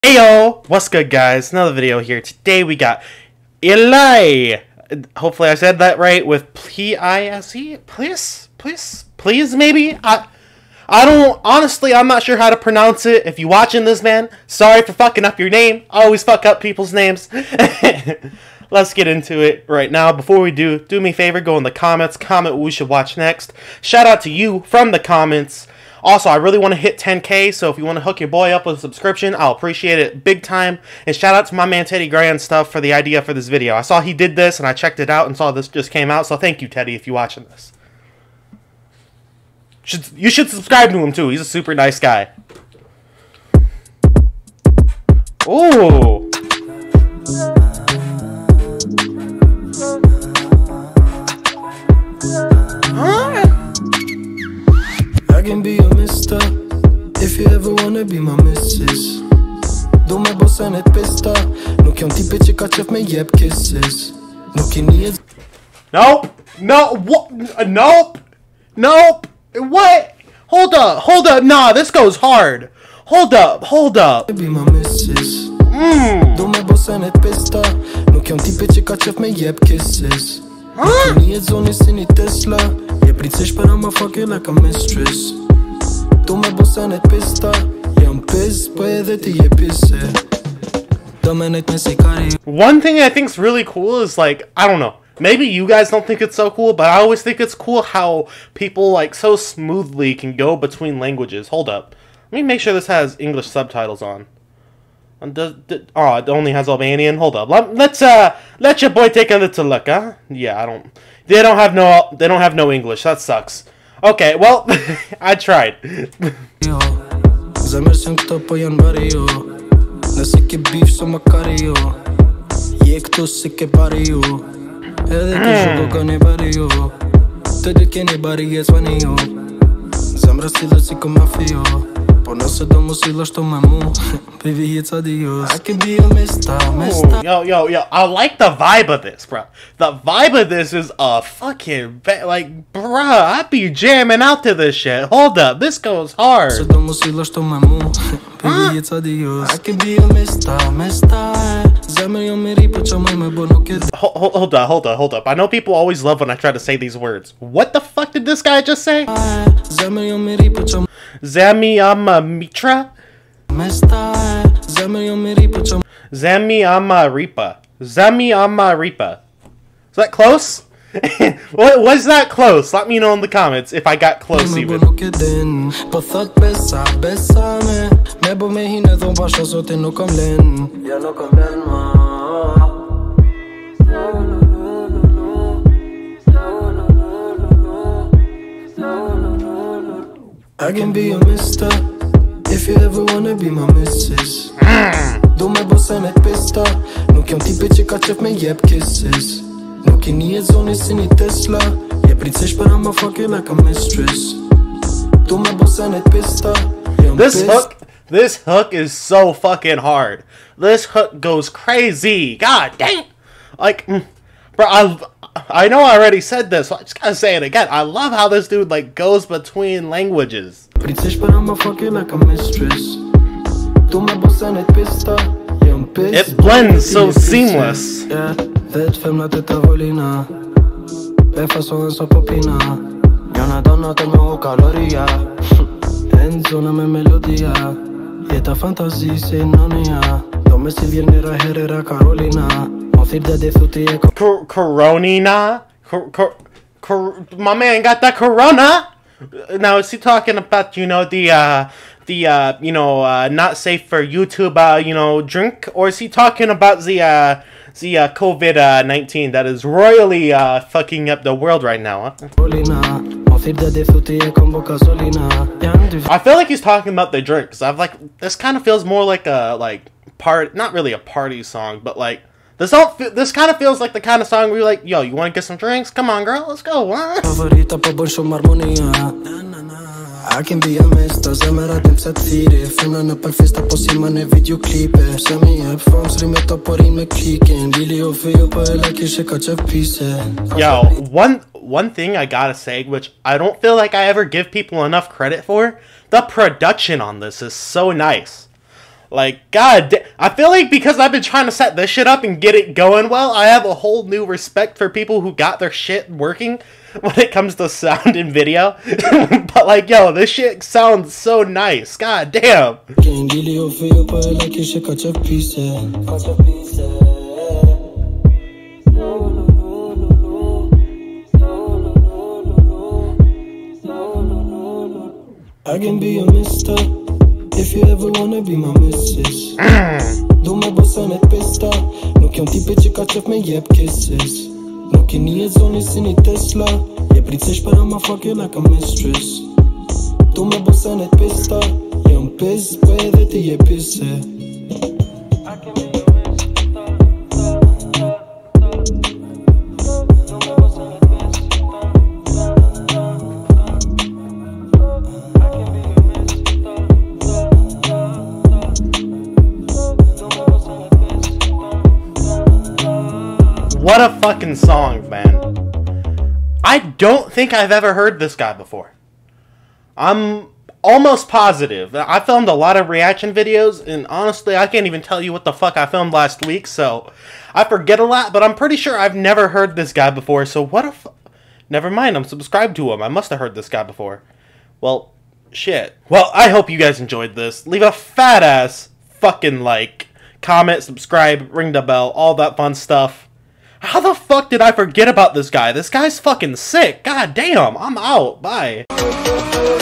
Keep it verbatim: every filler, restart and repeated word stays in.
Heyo! What's good, guys? Another video here. Today we got Eli. Hopefully I said that right with P I S E. Please? Please? Please, maybe? I I don't... Honestly, I'm not sure how to pronounce it. If you're watching this, man, sorry for fucking up your name. I always fuck up people's names. Let's get into it right now. Before we do, do me a favor, go in the comments, comment what we should watch next. Shout out to you from the comments. Also, I really want to hit ten K, so if you want to hook your boy up with a subscription, I'll appreciate it big time. And shout out to my man Teddy Gray and stuff for the idea for this video. I saw he did this, and I checked it out and saw this just came out, so thank you, Teddy, if you're watching this. Should, you should subscribe to him, too. He's a super nice guy. Ooh. I can be your mister if you ever wanna be my missus. Do me bossen ett pista. Nu kan tippe chicka chef me jeb kisses. Nu kan ni. Nope. No. What? Nope. Nope. What? Hold up. Hold up. Nah, this goes hard. Hold up. Hold up. Be my missus. Mmm. Do me bossen ett pista. Nu kan tippe chicka chef me jeb kisses. Nu kan ni ett zon i Tesla. Je princești până mă fac eu like a mistress. Tu mă bosan et pista. I-am pis, păi de ti e pise. Domenet me secare. One thing I think's really cool is, like, I don't know, maybe you guys don't think it's so cool, but I always think it's cool how people, like, so smoothly can go between languages. Hold up. Let me make sure this has English subtitles on. Does, does, oh, it only has Albanian. Hold up. Let, let's uh let your boy take a little look, huh? Yeah, I don't. They don't have no. They don't have no English. That sucks. Okay, well, I tried. Zamierzam kto po janvario. Na syke beef so makario. Je kto syke bario. Edhe ke jogo ka ne bario. Të de ke ne bario svanio. Zamra sila si ko mafio. Po nëse do mos i lashto me mu. Baby, it's adios. I can be a mister, mister. Yo, yo, yo, I like the vibe of this, bro. The vibe of this is a fucking, like, bruh, I be jamming out to this shit. Hold up, this goes hard. Se do mos i lashto me mu. Baby, it's adios. I can be a mister, mister. Zemër jo me ri, po qa maj me bo nuk e. Hold, hold up, hold up, hold up. I know people always love when I try to say these words. What the fuck did this guy just say? Zemër jo me ri, po qa Zamiama Mitra? Zamiama Ripa. Zamiama Ripa. Is that close? What was that close? Let me know in the comments if I got close even. I can be a mister if you ever wanna be my missus. Do me bossen et pista. Nu kan tipe që ka qef me jeb kisses. Nu kan ni e zoni si një Tesla. Je princești până mă fac eu like a mistress. Do me bossen et pista. This hook, this hook is so fucking hard. This hook goes crazy. God dang. Like, bro, I, I know I already said this, so I just gotta say it again. I love how this dude, like, goes between languages. It blends so seamless. Cor Coronina? Cor Cor Cor My man got that corona. Now is he talking about, you know, the uh the uh you know uh not safe for YouTube uh you know drink, or is he talking about the uh the uh, COVID uh, nineteen that is royally uh fucking up the world right now, huh? I feel like he's talking about the drink, cause I've like this kind of feels more like a like part not really a party song, but like This don't feel, this kind of feels like the kind of song where you're like, yo, you want to get some drinks? Come on, girl, let's go. Huh? I can be a mister, zemera tym set fire. Funa në pak festa po si ma në videoklipe. Se mi e fam srime të porin me kliken. Lili o fejo po e like ishe ka qef pise. Yo, one one thing I gotta say, which I don't feel like I ever give people enough credit for, the production on this is so nice. Like, god da- I feel like because I've been trying to set this shit up and get it going well, I have a whole new respect for people who got their shit working when it comes to sound and video. But like, yo, this shit sounds so nice. God damn. I can be a mister if you ever wanna be my missus. Dumma bossarna ett bästa. Nuk jam tipe që ka qef me jep kisses. Nuk i një zoni si një Tesla. Je pritsesh para ma fuck you like a mistress. Dumma bossarna ett bästa. Jam piss po edhe ti je pisse. What a fucking song, man. I don't think I've ever heard this guy before. I'm almost positive. I filmed a lot of reaction videos, and honestly, I can't even tell you what the fuck I filmed last week, so I forget a lot, but I'm pretty sure I've never heard this guy before, so what a fu- Never mind, I'm subscribed to him. I must have heard this guy before. Well, shit. Well, I hope you guys enjoyed this. Leave a fat-ass fucking like, comment, subscribe, ring the bell, all that fun stuff. How the fuck did I forget about this guy? This guy's fucking sick. God damn, I'm out. Bye.